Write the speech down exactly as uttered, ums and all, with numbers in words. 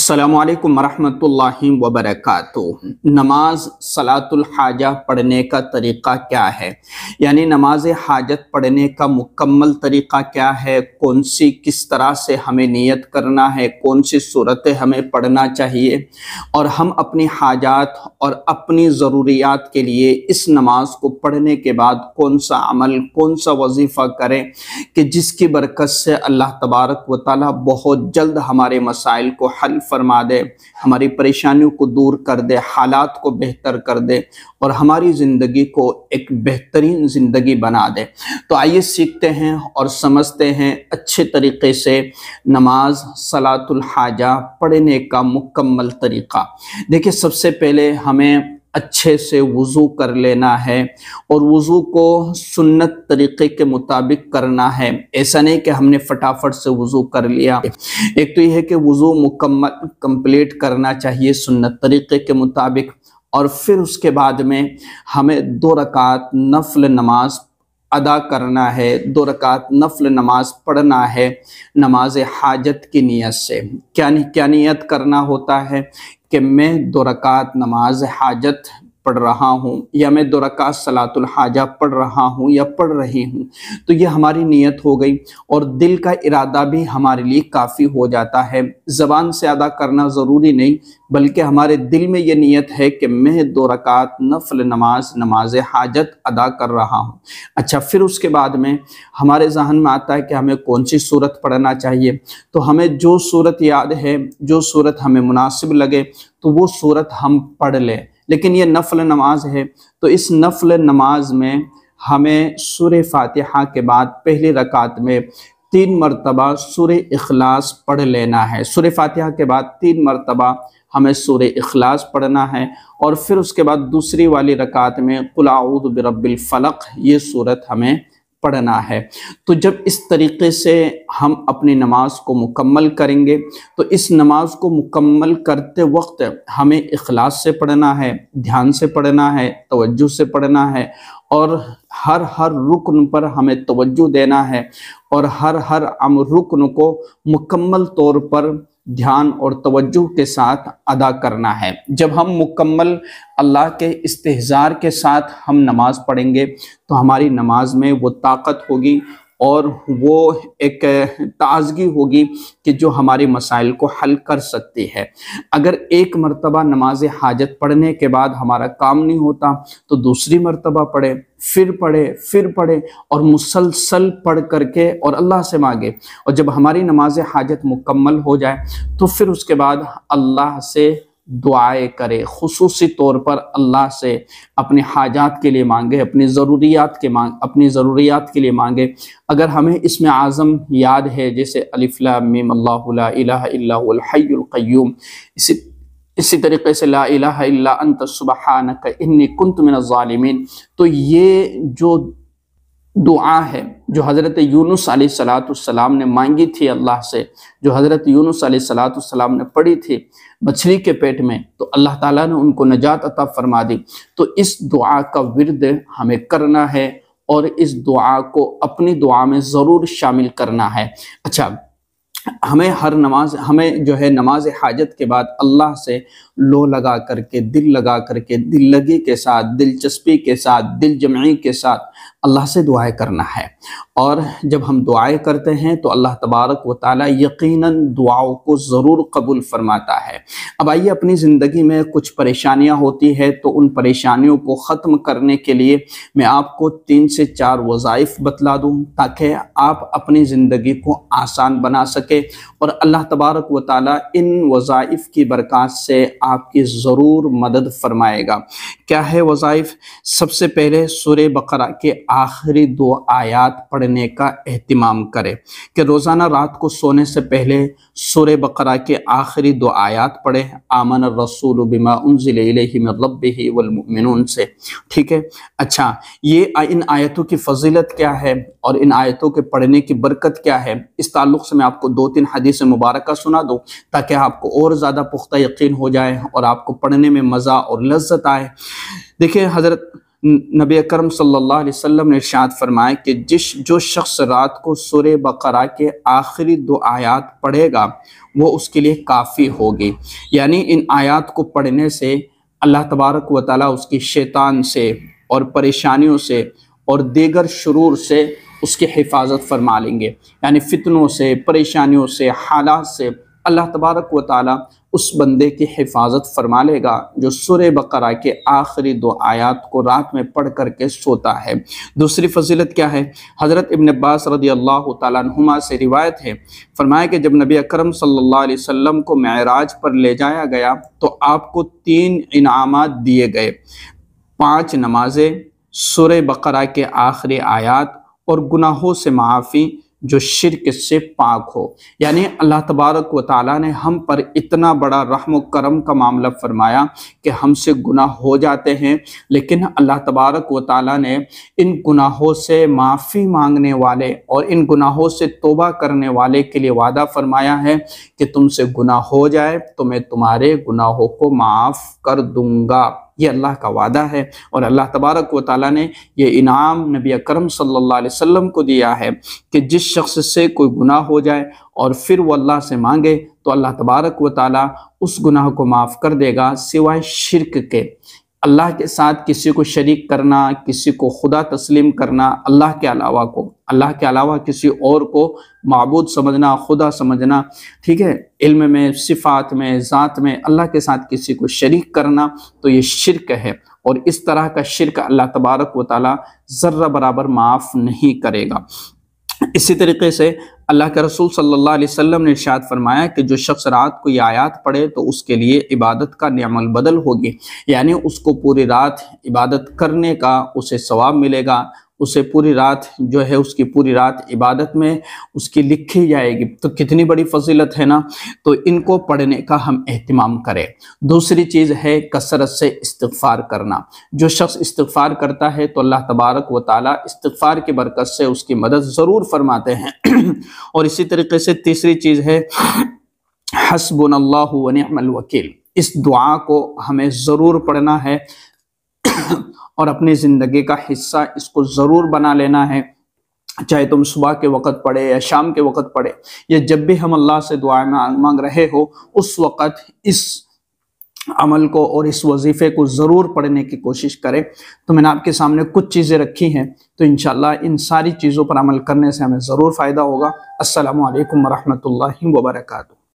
अस्सलामुअलैकुम वरहमतुल्लाहि वबरकातुहू। नमाज सलातुल हाजा पढ़ने का तरीक़ा क्या है, यानी नमाज हाजत पढ़ने का मुकम्मल तरीक़ा क्या है, कौन सी किस तरह से हमें नियत करना है, कौन सी सूरतें हमें पढ़ना चाहिए और हम अपनी हाजात और अपनी ज़रूरियात के लिए इस नमाज को पढ़ने के बाद कौन सा अमल, कौन सा वजीफ़ा करें कि जिसकी बरकत से अल्लाह तबारक व तआला बहुत जल्द हमारे मसाइल को हल फरमा दे, हमारी परेशानियों को दूर कर दे, हालात को बेहतर कर दे और हमारी ज़िंदगी को एक बेहतरीन ज़िंदगी बना दे। तो आइए सीखते हैं और समझते हैं अच्छे तरीक़े से नमाज सलातुल हाजा पढ़ने का मुकम्मल तरीक़ा। देखिए, सबसे पहले हमें अच्छे से वज़ू कर लेना है और वज़ू को सुन्नत तरीक़े के मुताबिक करना है। ऐसा नहीं कि हमने फटाफट से वज़ू कर लिया। एक तो यह है कि वज़ू मुकम्मल कंप्लीट करना चाहिए सुन्नत तरीक़े के मुताबिक, और फिर उसके बाद में हमें दो रकात नफल नमाज अदा करना है, दो रकात नफल नमाज पढ़ना है नमाज हाजत की नियत से। क्या क्या नियत करना होता है कि मैं दो रकात नमाज हाजत पढ़ रहा हूँ या मैं दो रकात सलातुल हाजा पढ़ रहा हूँ या पढ़ रही हूँ, तो ये हमारी नियत हो गई और दिल का इरादा भी हमारे लिए काफ़ी हो जाता है। ज़बान से अदा करना ज़रूरी नहीं, बल्कि हमारे दिल में ये नियत है कि मैं दो रकात नफल नमाज नमाज हाजत अदा कर रहा हूँ। अच्छा, फिर उसके बाद में हमारे जहन में आता है कि हमें कौन सी सूरत पढ़ना चाहिए। तो हमें जो सूरत याद है, जो सूरत हमें मुनासिब लगे, तो वो सूरत हम पढ़ लें। लेकिन ये नफल नमाज है, तो इस नफल नमाज में हमें सूरे फातिहा के बाद पहली रकात में तीन मरतबा सूरे इखलास पढ़ लेना है। सूरे फातिहा के बाद तीन मरतबा हमें सूरे इखलास पढ़ना है और फिर उसके बाद दूसरी वाली रकात में कुल आऊज़ु बिरब्बिल फलक ये सूरत हमें पढ़ना है। तो जब इस तरीक़े से हम अपनी नमाज को मुकम्मल करेंगे, तो इस नमाज को मुकम्मल करते वक्त हमें इखलास से पढ़ना है, ध्यान से पढ़ना है, तवज्जो से पढ़ना है और हर हर रुकन पर हमें तवज्जो देना है और हर हर अम रुकन को मुकम्मल तौर पर ध्यान और तवज्जो के साथ अदा करना है। जब हम मुकम्मल अल्लाह के इस्तिहज़ार के साथ हम नमाज पढ़ेंगे, तो हमारी नमाज में वो ताकत होगी और वो एक ताज़गी होगी कि जो हमारे मसाइल को हल कर सकती है। अगर एक मरतबा नमाज हाजत पढ़ने के बाद हमारा काम नहीं होता, तो दूसरी मरतबा पढ़े, फिर पढ़े, फिर पढ़े और मुसलसल पढ़ करके और अल्लाह से मांगे। और जब हमारी नमाज हाजत मुकम्मल हो जाए, तो फिर उसके बाद अल्लाह से दुआएं करे, खुसूसी तौर पर अल्लाह से अपने हाजात के लिए मांगे, अपनी ज़रूरियात के मांग अपनी ज़रूरियात के लिए मांगे। अगर हमें इसमें आज़म याद है, जैसे अलिफ लाम मीम अल्लाहु ला इलाहा इल्ला हुवल हय्युल क़य्यूम, इसी इसी तरीक़े से ला इलाहा इल्ला अंत सुब्हानक इन्नी कुन्तु मिनज़ ज़ालिमीन, तो ये जो दुआ है जो हज़रत यूनुस अलैहिस्सलाम ने मांगी थी अल्लाह से, जो हज़रत यूनुस अलैहिस्सलाम ने पढ़ी थी मछली के पेट में, तो अल्लाह ताला ने उनको नजात अता फरमा दी। तो इस दुआ का विर्द हमें करना है और इस दुआ को अपनी दुआ में ज़रूर शामिल करना है। अच्छा, हमें हर नमाज हमें जो है नमाज हाजत के बाद अल्लाह से लो लगा करके, दिल लगा करके, दिल लगी के साथ, दिलचस्पी के साथ, दिल जमई के साथ अल्लाह से दुआएं करना है। और जब हम दुआएं करते हैं तो अल्लाह तबारक व तआला यकीनन दुआओं को ज़रूर कबूल फरमाता है। अब आइए, अपनी ज़िंदगी में कुछ परेशानियां होती है, तो उन परेशानियों को ख़त्म करने के लिए मैं आपको तीन से चार वज़ाइफ बतला दूं, ताकि आप अपनी ज़िंदगी को आसान बना सके और अल्लाह तबारक व तआला इन वज़ाइफ की बरकत से आपकी ज़रूर मदद फरमाएगा। क्या है वज़ाइफ? सबसे पहले सूरे बकरा के आखिरी दो आयात पढ़ने का एहतिमाम करें कि रोज़ाना रात को सोने से पहले सूरे बकरा के आखिरी दो आयात पढ़े, आमन रसूल बिमा उन्ज़िला इलैहि मिन रब्बिही वल मुमिनून से। ठीक है। अच्छा, ये इन आयतों की फजीलत क्या है और इन आयतों के पढ़ने की बरकत क्या है, इस ताल्लुक़ से मैं आपको दो तीन हदीस मुबारक सुना दूँ, ताकि आपको और ज़्यादा पुख्ता यकीन हो जाए और आपको पढ़ने में मज़ा और लज्जत आए। देखिए, हज़रत नबी अकरम सल्लल्लाहु अलैहि वसल्लम ने इरशाद फरमाया कि जिस जो शख्स रात को सूरह बकरा के आखिरी दो आयात पढ़ेगा वो उसके लिए काफ़ी होगी। यानी इन आयात को पढ़ने से अल्लाह तबारक व तआला उसकी शैतान से और परेशानियों से और दीगर शुरूर से उसकी हिफाजत फरमा लेंगे। यानी फितनों से, परेशानियों से, हालात से अल्लाह तबारक व तआला उस बंदे की हिफाजत फरमा लेगा जो सूरह बकरा के आखिरी दो आयात को रात में पढ़ करके सोता है। दूसरी फजीलत क्या है? हज़रत इब्न अब्बास रदी अल्लाह तआला अन्हुमा से रिवायत है, फरमाया कि जब नबी अकरम सल्लल्लाहु अलैहि वसल्लम को मेराज पर ले जाया गया तो आपको तीन इनामात दिए गए, पाँच नमाजें, सूरह बकरा के आखिरी आयात और गुनाहों से माफ़ी जो शिर्क से पाक हो। यानी अल्लाह तबारक व तआला ने हम पर इतना बड़ा रहम करम का मामला फरमाया कि हमसे गुनाह हो जाते हैं, लेकिन अल्लाह तबारक व तआला ने इन गुनाहों से माफ़ी मांगने वाले और इन गुनाहों से तौबा करने वाले के लिए वादा फरमाया है कि तुमसे गुनाह हो जाए तो मैं तुम्हारे गुनाहों को माफ़ कर दूंगा। ये अल्लाह का वादा है और अल्लाह तबारक व तआला ने ये इनाम नबी अकरम सल्लल्लाहु अलैहि वसल्लम को दिया है कि जिस शख्स से कोई गुनाह हो जाए और फिर वो अल्लाह से मांगे तो अल्लाह तबारक व तआला उस गुनाह को माफ़ कर देगा, सिवाय शिर्क के। अल्लाह के साथ किसी को शरीक करना, किसी को खुदा तस्लीम करना, अल्लाह के अलावा को अल्लाह के अलावा किसी और को माबूद समझना, खुदा समझना, ठीक है, इल्म में, सिफ़ात में, ज़ात में अल्लाह के साथ किसी को शरीक करना, तो ये शिर्क है और इस तरह का शिर्क अल्लाह तबारक व तआला ज़र्रा बराबर माफ़ नहीं करेगा। इसी तरीके से अल्लाह के रसूल सल्लल्लाहु अलैहि वसल्लम ने इरशाद फरमाया कि जो शख्स रात को ये आयात पढ़े तो उसके लिए इबादत का निअमल बदल होगी। यानी उसको पूरी रात इबादत करने का उसे सवाब मिलेगा, उसे पूरी रात जो है उसकी पूरी रात इबादत में उसकी लिखी जाएगी। तो कितनी बड़ी फजीलत है ना। तो इनको पढ़ने का हम एहतिमाम करें। दूसरी चीज़ है कसरत से इस्तिग़फ़ार करना। जो शख्स इस्तिग़फ़ार करता है तो अल्लाह तबारक व तआला इस्तिग़फ़ार की बरकत से उसकी मदद ज़रूर फरमाते हैं। और इसी तरीके से तीसरी चीज़ है हस्बुनल्लाहु व निअमल वकील। इस दुआ को हमें ज़रूर पढ़ना है और अपनी ज़िंदगी का हिस्सा इसको ज़रूर बना लेना है। चाहे तुम सुबह के वक़्त पढ़े या शाम के वक़्त पढ़े, या जब भी हम अल्लाह से दुआ मांग रहे हो उस वक़्त इस अमल को और इस वजीफ़े को ज़रूर पढ़ने की कोशिश करें। तो मैंने आपके सामने कुछ चीज़ें रखी हैं, तो इंशाअल्लाह इन सारी चीज़ों पर अमल करने से हमें ज़रूर फ़ायदा होगा। अस्सलामु अलैकुम व रहमतुल्लाहि व बरकातुहू।